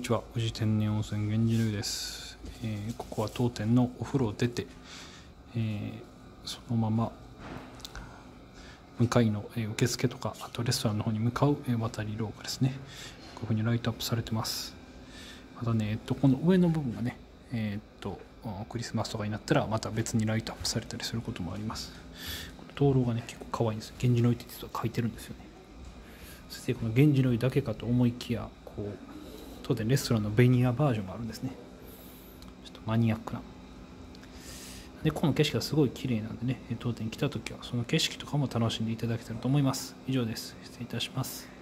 ちは、宇治天然温泉源氏湯です。ここは当店のお風呂を出て、そのまま向かいの、受付とかあとレストランの方に向かう、渡り廊下ですね。こういう風にライトアップされてます。またね、この上の部分がね、クリスマスとかになったらまた別にライトアップされたりすることもあります。この灯籠がね結構可愛いんです。源氏の湯って実は書いてるんですよね。そしてこの源氏の湯だけかと思いきや、こう当店レストランのベニヤバージョンがあるんですね。ちょっとマニアックな。でこの景色がすごい綺麗なんでね、当店来た時はその景色とかも楽しんでいただけたらと思います。以上です。失礼いたします。